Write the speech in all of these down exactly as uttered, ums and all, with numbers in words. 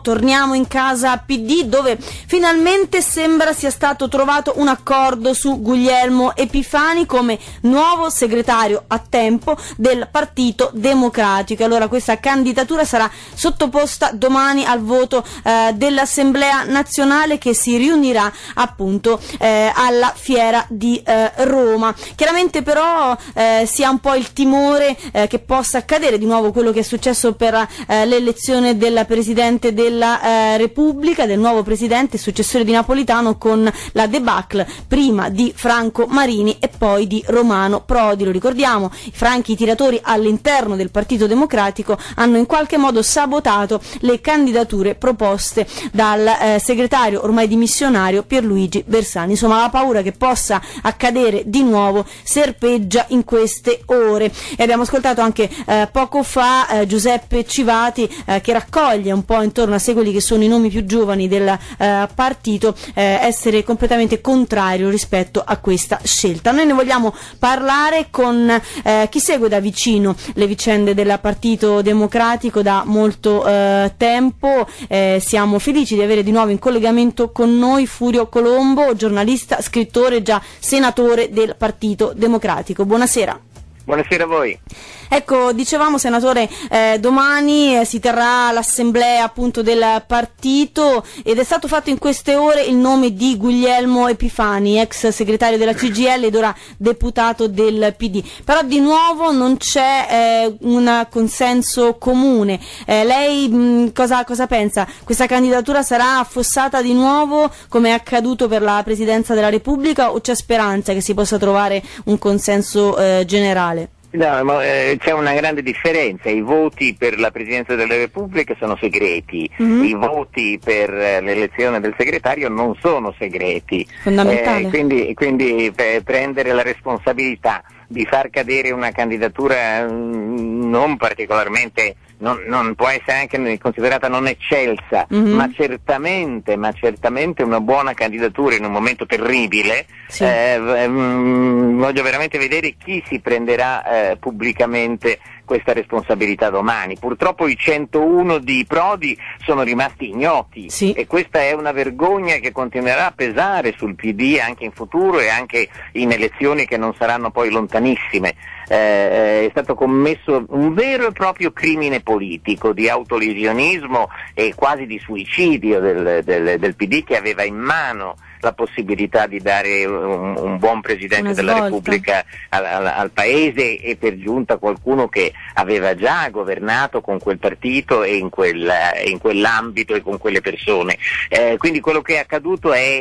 torniamo in casa P D, dove finalmente sembra sia stato trovato un accordo su Guglielmo Epifani come nuovo segretario a tempo del Partito Democratico. Allora questa candidatura sarà sottoposta domani al voto eh, dell'Assemblea Nazionale, che si riunirà appunto eh, alla Fiera di eh, Roma. Chiaramente però eh, si ha un po' il timore eh, che possa accadere di nuovo quello che è successo per eh, l'elezione del Presidente della eh, Repubblica, del nuovo Presidente, successore di Napolitano, con la debacle prima di Franco Marini e poi di Romano Prodi. Lo ricordiamo, i franchi tiratori all'interno del Partito Democratico hanno in qualche modo sabotato le candidature proposte dal eh, segretario ormai dimissionario Pierluigi Bersani. Insomma, la paura che possa accadere di nuovo serpeggia in queste ore. E abbiamo ascoltato anche eh, poco fa eh, Giuseppe Civati eh, che raccoglie un po' intorno a sé quelli che sono i nomi più giovani del eh, partito, eh, essere completamente contrario rispetto a questa scelta. Noi ne vogliamo parlare con eh, chi segue da vicino le vicende del Partito Democratico da molto eh, tempo. Eh, siamo felici di avere di nuovo in collegamento con noi Furio Colombo, giornalista, scrittore, già senatore del Partito Democratico. Buonasera. Buonasera a voi. Ecco, dicevamo, senatore, eh, domani eh, si terrà l'assemblea appunto del partito ed è stato fatto in queste ore il nome di Guglielmo Epifani, ex segretario della C G I L ed ora deputato del P D. Però di nuovo non c'è eh, un consenso comune. Eh, lei mh, cosa, cosa pensa? Questa candidatura sarà affossata di nuovo come è accaduto per la Presidenza della Repubblica, o c'è speranza che si possa trovare un consenso eh, generale? No, ma, eh, c'è una grande differenza. I voti per la Presidenza della Repubblica sono segreti, mm-hmm. I voti per eh, l'elezione del segretario non sono segreti. Fondamentale. Eh, quindi quindi per prendere la responsabilità di far cadere una candidatura mh, non particolarmente, non, non può essere anche considerata non eccelsa, mm-hmm. ma certamente, ma certamente una buona candidatura in un momento terribile. Sì. Eh, mh, voglio veramente vedere chi si prenderà eh, pubblicamente questa responsabilità domani. Purtroppo i centouno di Prodi sono rimasti ignoti, sì. E questa è una vergogna che continuerà a pesare sul P D anche in futuro e anche in elezioni che non saranno poi lontanissime. Eh, è stato commesso un vero e proprio crimine politico di autolesionismo e quasi di suicidio del, del, del P D, che aveva in mano la possibilità di dare un, un buon Presidente della Repubblica al, al, al Paese, e per giunta qualcuno che aveva già governato con quel partito e in, quel, in quell'ambito e con quelle persone. Eh, quindi quello che è accaduto è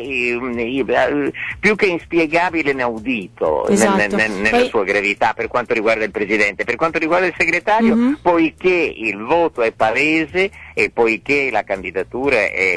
eh, più che inspiegabile, inaudito, esatto. nel, nel, nella Poi... sua gravità per quanto riguarda il Presidente. Per quanto riguarda il segretario, mm-hmm. poiché il voto è palese e poiché la candidatura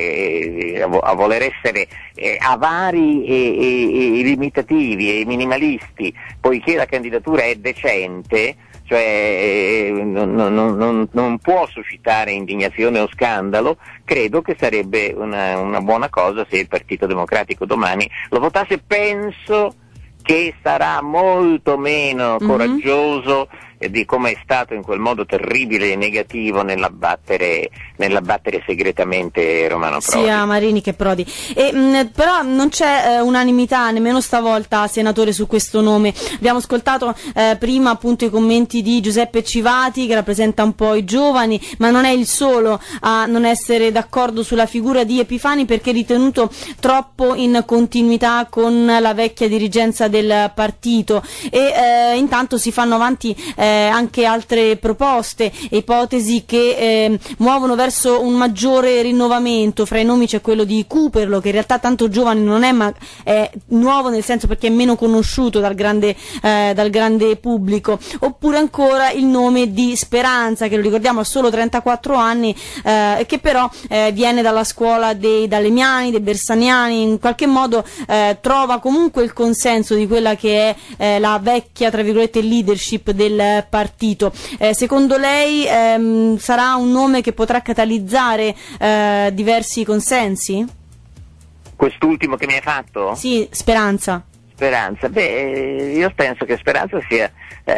è, è, a voler essere eh, avari e, e, e limitativi e minimalisti, poiché la candidatura è decente, cioè eh, non, non, non, non può suscitare indignazione o scandalo, credo che sarebbe una, una buona cosa se il Partito Democratico domani lo votasse. Penso che sarà molto meno mm-hmm. coraggioso di come è stato in quel modo terribile e negativo nell'abbattere, nell'abbattere segretamente Romano Prodi. Sia Marini che Prodi. E, mh, però non c'è eh, unanimità nemmeno stavolta, senatore, su questo nome. Abbiamo ascoltato eh, prima appunto i commenti di Giuseppe Civati, che rappresenta un po' i giovani, ma non è il solo a non essere d'accordo sulla figura di Epifani, perché ritenuto troppo in continuità con la vecchia dirigenza del partito. E eh, intanto si fanno avanti eh, anche altre proposte e ipotesi che eh, muovono verso un maggiore rinnovamento. Fra i nomi c'è quello di Cooperlo, che in realtà tanto giovane non è, ma è nuovo nel senso perché è meno conosciuto dal grande, eh, dal grande pubblico. Oppure ancora il nome di Speranza, che lo ricordiamo ha solo trentaquattro anni, eh, che però eh, viene dalla scuola dei Dalemiani, dei Bersaniani, in qualche modo eh, trova comunque il consenso di quella che è eh, la vecchia, tra virgolette, leadership del partito. Eh, secondo lei ehm, sarà un nome che potrà catalizzare eh, diversi consensi? Quest'ultimo che mi hai fatto? Sì, Speranza. Speranza? Beh, io penso che Speranza sia,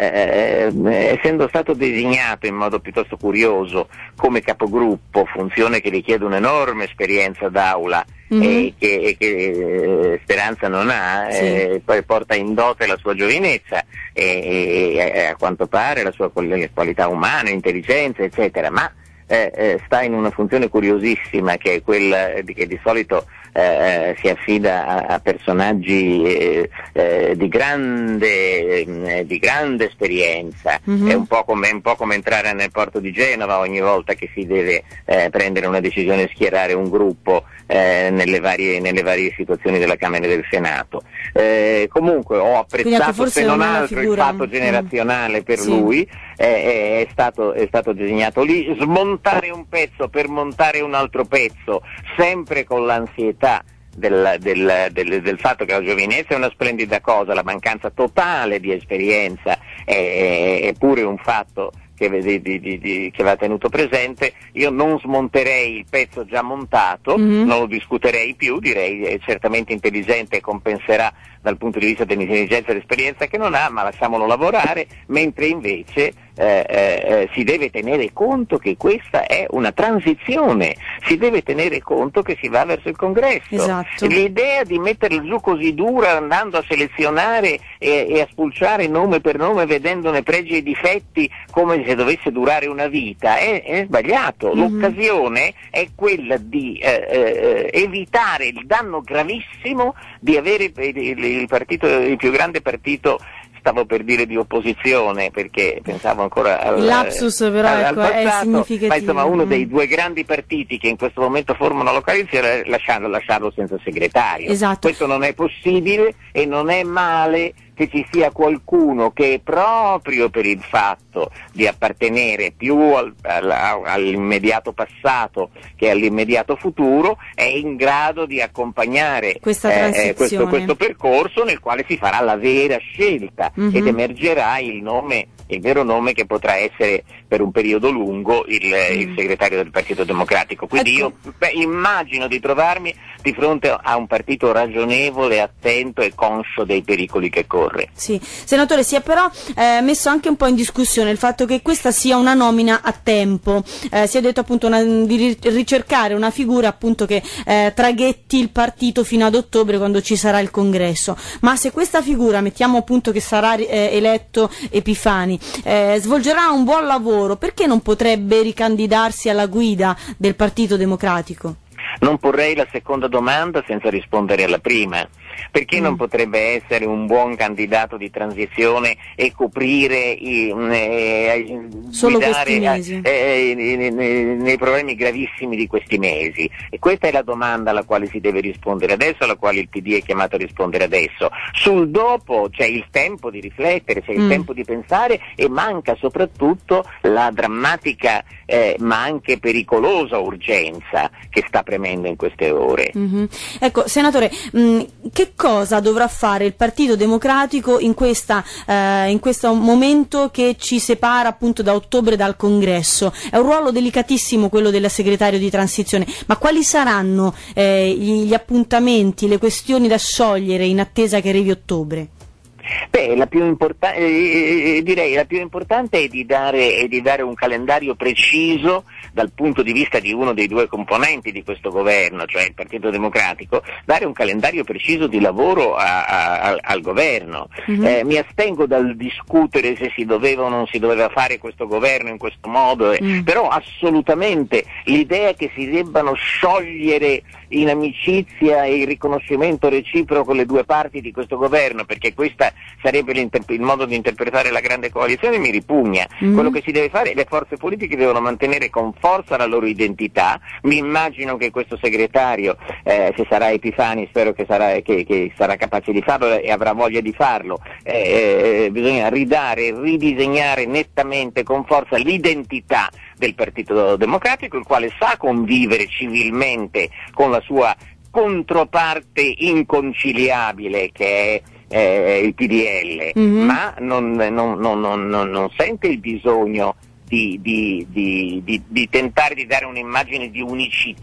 eh, essendo stato designato in modo piuttosto curioso come capogruppo, funzione che richiede un'enorme esperienza d'aula, mm-hmm. e che, e che eh, Speranza non ha, sì. eh, poi porta in dote la sua giovinezza e, e a quanto pare la sua qualità umana, intelligenza, eccetera, ma eh, eh, sta in una funzione curiosissima, che è quella di, che di solito Eh, si affida a, a personaggi eh, eh, di grande eh, di grande esperienza. Mm-hmm. È un po' come un po' come entrare nel porto di Genova ogni volta che si deve eh, prendere una decisione e schierare un gruppo eh, nelle varie nelle varie situazioni della Camera e del Senato. Eh, comunque ho apprezzato, se non altro, il fatto generazionale mm. per sì. lui. Eh, è, stato, è stato disegnato lì, smontare un pezzo per montare un altro pezzo, sempre con l'ansietà del, del, del, del fatto che la giovinezza è una splendida cosa, la mancanza totale di esperienza è, è pure un fatto che, di, di, di, di, che va tenuto presente. Io non smonterei il pezzo già montato, mm-hmm. non lo discuterei più, direi è certamente intelligente e compenserà dal punto di vista dell'intelligenza e dell'esperienza che non ha, ma lasciamolo lavorare, mentre invece eh, eh, si deve tenere conto che questa è una transizione, si deve tenere conto che si va verso il congresso. Esatto. L'idea di metterla giù così dura, andando a selezionare e, e a spulciare nome per nome, vedendone pregi e difetti come se dovesse durare una vita, è, è sbagliato. Mm-hmm. L'occasione è quella di eh, eh, evitare il danno gravissimo di avere il, il partito, il più grande partito, stavo per dire di opposizione perché pensavo ancora al, il lapsus però al, ecco, al passato, è significativo. Ma insomma uno mm. dei due grandi partiti che in questo momento formano la coalizione, lasciarlo, lasciarlo senza segretario. Esatto. Questo non è possibile e non è male che ci sia qualcuno che proprio per il fatto di appartenere più al, al, all'immediato passato che all'immediato futuro è in grado di accompagnare questa eh, questo, questo percorso nel quale si farà la vera scelta, mm-hmm. ed emergerà il nome, il vero nome che potrà essere per un periodo lungo il, mm. il segretario del Partito Democratico. Quindi ecco. io beh, immagino di trovarmi di fronte a un partito ragionevole, attento e conscio dei pericoli che corre. Sì, senatore, si è però eh, messo anche un po' in discussione il fatto che questa sia una nomina a tempo. Eh, si è detto appunto una, di ricercare una figura appunto che eh, traghetti il partito fino ad ottobre, quando ci sarà il congresso. Ma se questa figura, mettiamo appunto che sarà eh, eletto Epifani, eh, svolgerà un buon lavoro, perché non potrebbe ricandidarsi alla guida del Partito Democratico? Non porrei la seconda domanda senza rispondere alla prima. Perché mm. non potrebbe essere un buon candidato di transizione e coprire i, eh, solo guidare, questi mesi eh, eh, nei, nei problemi gravissimi di questi mesi? E questa è la domanda alla quale si deve rispondere adesso, alla quale il P D è chiamato a rispondere adesso. Sul dopo c'è il tempo di riflettere, c'è il mm. tempo di pensare, e manca soprattutto la drammatica eh, ma anche pericolosa urgenza che sta premendo in queste ore. Mm-hmm. Ecco, senatore, mh, che cosa dovrà fare il Partito Democratico in, questa, eh, in questo momento che ci separa appunto da ottobre dal congresso? È un ruolo delicatissimo quello del segretario di transizione, ma quali saranno eh, gli, gli appuntamenti, le questioni da sciogliere in attesa che arrivi ottobre? Beh, la più importa- eh, direi la più importante è di, dare, è di dare un calendario preciso dal punto di vista di uno dei due componenti di questo governo, cioè il Partito Democratico, dare un calendario preciso di lavoro a, a, a, al governo. Mm-hmm. Eh, mi astengo dal discutere se si doveva o non si doveva fare questo governo in questo modo, eh, mm. però assolutamente l'idea che si debbano sciogliere in amicizia e il riconoscimento reciproco le due parti di questo governo, perché questa sarebbe il modo di interpretare la grande coalizione, mi ripugna. Mm. Quello che si deve fare, le forze politiche devono mantenere con forza la loro identità. Mi immagino che questo segretario, eh, se sarà Epifani, spero che sarà, che, che sarà capace di farlo e avrà voglia di farlo, eh, eh, bisogna ridare, ridisegnare nettamente con forza l'identità del Partito Democratico, il quale sa convivere civilmente con la sua controparte inconciliabile che è eh, il P D L, mm-hmm. ma non, non, non, non, non sente il bisogno di, di, di, di, di tentare di dare un'immagine di unicità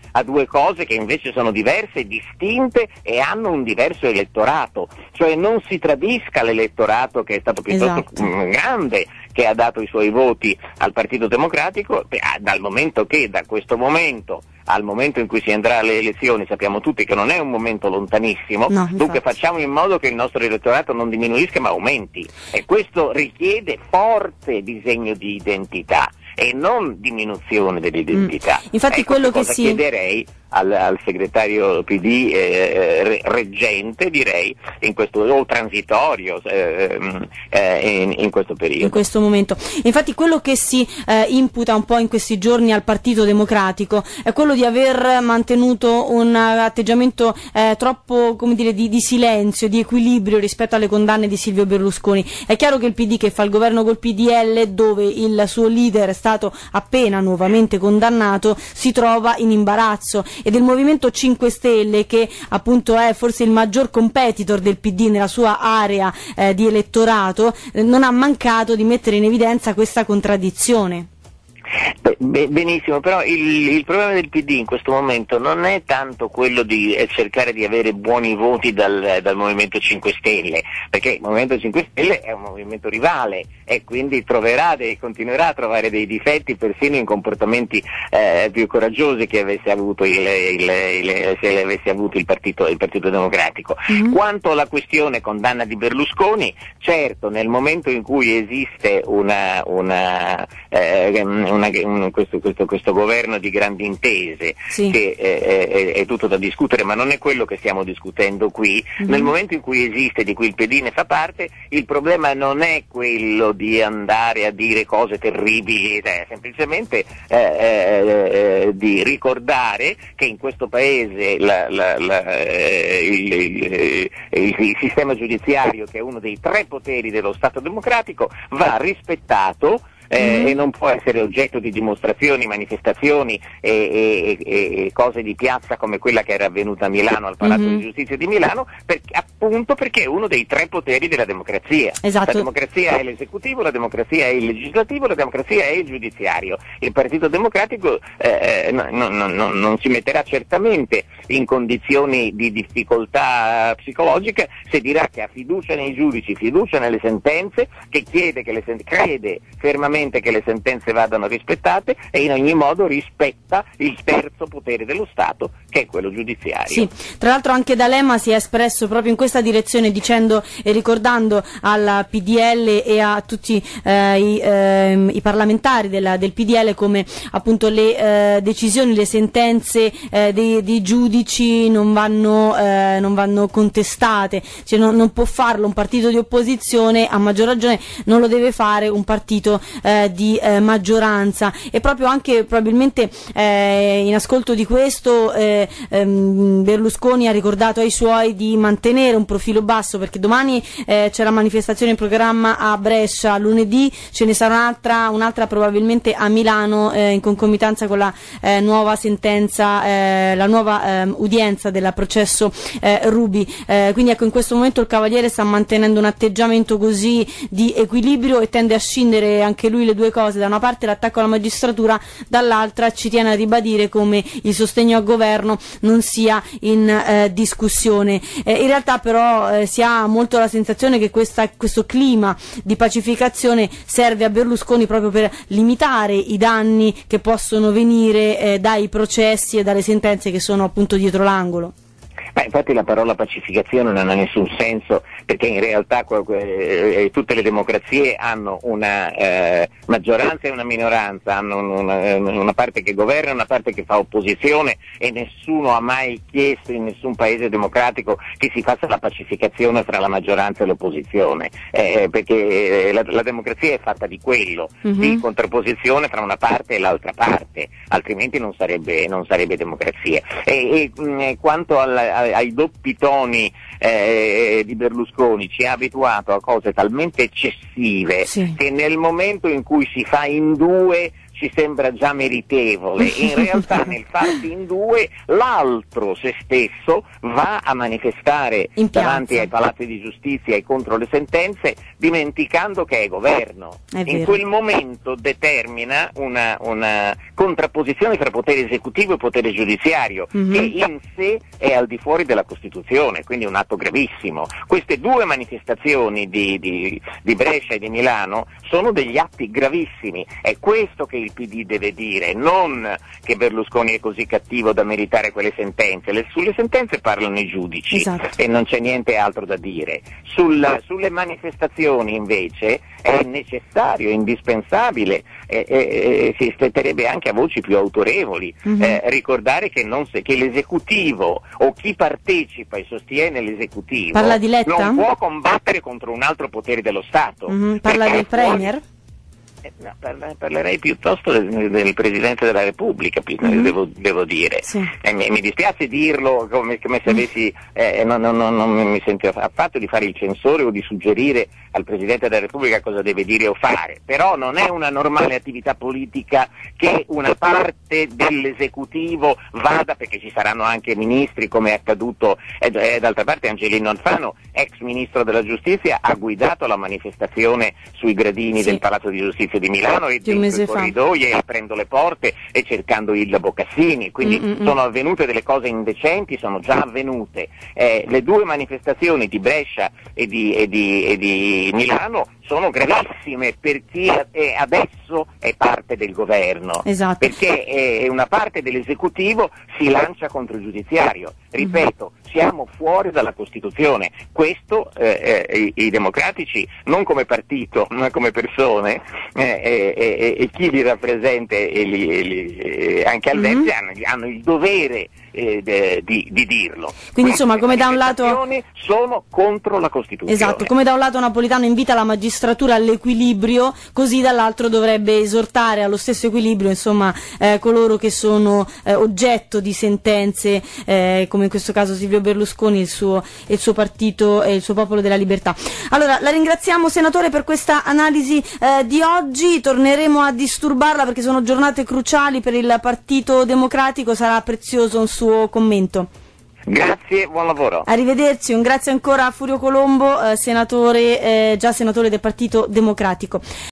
a due cose che invece sono diverse, distinte e hanno un diverso elettorato, cioè non si tradisca l'elettorato che è stato piuttosto esatto. grande, che ha dato i suoi voti al Partito Democratico, dal momento che da questo momento al momento in cui si andrà alle elezioni sappiamo tutti che non è un momento lontanissimo, no, dunque facciamo in modo che il nostro elettorato non diminuisca ma aumenti, e questo richiede forte disegno di identità e non diminuzione dell'identità. Mm. Infatti ecco quello che, che cosa si chiederei al, al segretario P D eh, reggente, direi, in questo, o transitorio eh, eh, in, in questo periodo. In questo momento. Infatti quello che si eh, imputa un po' in questi giorni al Partito Democratico è quello di aver mantenuto un atteggiamento eh, troppo, come dire, di, di silenzio, di equilibrio rispetto alle condanne di Silvio Berlusconi. È chiaro che il P D, che fa il governo col P D L, dove il suo leader è stato appena nuovamente condannato, si trova in imbarazzo, e del Movimento cinque Stelle, che appunto è forse il maggior competitor del P D nella sua area eh, di elettorato, eh, non ha mancato di mettere in evidenza questa contraddizione. Beh, benissimo, però il, il problema del P D in questo momento non è tanto quello di eh, cercare di avere buoni voti dal, dal Movimento cinque Stelle, perché il Movimento cinque Stelle è un movimento rivale e quindi troverà dei, continuerà a trovare dei difetti persino in comportamenti eh, più coraggiosi che avesse avuto il, il, il, se avesse avuto il Partito, il Partito Democratico. Mm-hmm. Quanto alla questione condanna di Berlusconi, certo, nel momento in cui esiste una, una, eh, una Una, un, questo, questo, questo governo di grandi intese, sì. che è, è, è tutto da discutere, ma non è quello che stiamo discutendo qui. Mm-hmm. Nel momento in cui esiste, di cui il P D ne fa parte, il problema non è quello di andare a dire cose terribili, è semplicemente eh, eh, di ricordare che in questo paese la, la, la, eh, il, il, il, il sistema giudiziario, che è uno dei tre poteri dello Stato democratico, va rispettato. Eh, mm. e non può essere oggetto di dimostrazioni, manifestazioni e, e, e, e cose di piazza come quella che era avvenuta a Milano, al Palazzo mm-hmm. di Giustizia di Milano, per, appunto perché è uno dei tre poteri della democrazia. Esatto. La democrazia è l'esecutivo, la democrazia è il legislativo, la democrazia è il giudiziario. Il Partito Democratico eh, no, no, no, no, non si metterà certamente in condizioni di difficoltà psicologica se dirà che ha fiducia nei giudici, fiducia nelle sentenze, che chiede che le sen- crede fermamente che le sentenze vadano rispettate e in ogni modo rispetta il terzo potere dello Stato, che è quello giudiziario. Sì, tra l'altro anche D'Alema si è espresso proprio in questa direzione, dicendo e ricordando al P D L e a tutti eh, i, eh, i parlamentari della, del P D L come appunto le eh, decisioni, le sentenze eh, dei, dei giudici non vanno, eh, non vanno contestate, cioè non, non può farlo un partito di opposizione, a maggior ragione non lo deve fare un partito eh, di eh, maggioranza, e proprio anche probabilmente eh, in ascolto di questo eh, ehm, Berlusconi ha ricordato ai suoi di mantenere un profilo basso, perché domani eh, c'è la manifestazione in programma a Brescia, lunedì ce ne sarà un'altra, un'altra probabilmente a Milano eh, in concomitanza con la eh, nuova sentenza, eh, la nuova eh, udienza del processo eh, Ruby, eh, quindi ecco, in questo momento il Cavaliere sta mantenendo un atteggiamento così di equilibrio e tende a scindere anche lui le due cose: da una parte l'attacco alla magistratura, dall'altra ci tiene a ribadire come il sostegno al governo non sia in eh, discussione. Eh, in realtà però eh, si ha molto la sensazione che questa, questo clima di pacificazione serve a Berlusconi proprio per limitare i danni che possono venire eh, dai processi e dalle sentenze che sono appunto dietro l'angolo. Beh, infatti la parola pacificazione non ha nessun senso, perché in realtà eh, tutte le democrazie hanno una eh, maggioranza e una minoranza, hanno una, una parte che governa e una parte che fa opposizione, e nessuno ha mai chiesto in nessun paese democratico che si faccia la pacificazione fra la maggioranza e l'opposizione, eh, perché la, la democrazia è fatta di quello, mm-hmm. di contrapposizione fra una parte e l'altra parte, altrimenti non sarebbe, non sarebbe democrazia. E, e mh, quanto alla ai doppi toni eh, di Berlusconi, ci ha abituato a cose talmente eccessive, sì. che nel momento in cui si fa in due ci sembra già meritevole. In realtà nel farsi in due l'altro se stesso va a manifestare davanti ai palazzi di giustizia e contro le sentenze, dimenticando che è governo. È in quel momento determina una, una contrapposizione tra potere esecutivo e potere giudiziario, mm-hmm. che in sé è al di fuori della Costituzione, quindi un atto gravissimo. Queste due manifestazioni di, di, di Brescia e di Milano sono degli atti gravissimi. È questo che il P D deve dire, non che Berlusconi è così cattivo da meritare quelle sentenze. Le, sulle sentenze parlano i giudici, esatto. E non c'è niente altro da dire. Sul, sulle manifestazioni invece è necessario, è indispensabile, e, e, e si aspetterebbe anche a voci più autorevoli, mm-hmm. eh, ricordare che, non se, che l'esecutivo o chi partecipa e sostiene l'esecutivo Parla di Letta? non può combattere contro un altro potere dello Stato. Mm-hmm. Parla del Premier? Eh, no, parlerei piuttosto del, del Presidente della Repubblica, mm-hmm. devo, devo dire. Sì. Eh, mi, mi dispiace dirlo come, come se avessi, eh, non, non, non, non mi sento affatto di fare il censore o di suggerire al Presidente della Repubblica cosa deve dire o fare, però non è una normale attività politica che una parte dell'esecutivo vada, perché ci saranno anche ministri come è accaduto, e eh, d'altra parte Angelino Alfano, ex Ministro della Giustizia, ha guidato la manifestazione sui gradini sì. del Palazzo di Giustizia di Milano e dentro i corridoi e aprendo le porte e cercando il Boccassini, quindi Mm-mm. sono avvenute delle cose indecenti, sono già avvenute. Eh, le due manifestazioni di Brescia e di, e di, e di Milano sono gravissime per chi è, adesso è parte del governo, esatto. perché è una parte dell'esecutivo si lancia contro il giudiziario. Ripeto, mm-hmm. siamo fuori dalla Costituzione. Questo eh, eh, i, i democratici, non come partito, ma come persone, eh, eh, eh, e chi li rappresenta e li, e li, eh, anche al vertice mm-hmm. hanno, hanno il dovere eh, de, di, di dirlo. Quindi insomma, come da un lato sono contro la Costituzione. Esatto, come da un lato Napolitano invita la magistratura all'equilibrio, così dall'altro dovrebbe esortare allo stesso equilibrio, insomma, eh, coloro che sono eh, oggetto di sentenze, eh, come in questo caso Silvio Berlusconi, il suo, il suo partito e il suo Popolo della Libertà. Allora, la ringraziamo senatore per questa analisi eh, di oggi, torneremo a disturbarla perché sono giornate cruciali per il Partito Democratico, sarà prezioso un suo commento. Grazie, buon lavoro. Arrivederci, un grazie ancora a Furio Colombo, eh, senatore, eh, già senatore del Partito Democratico.